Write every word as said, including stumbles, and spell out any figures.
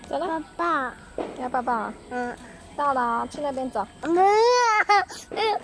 走了。 爸爸， 要抱抱。 嗯， 到了，去那边走。 没有。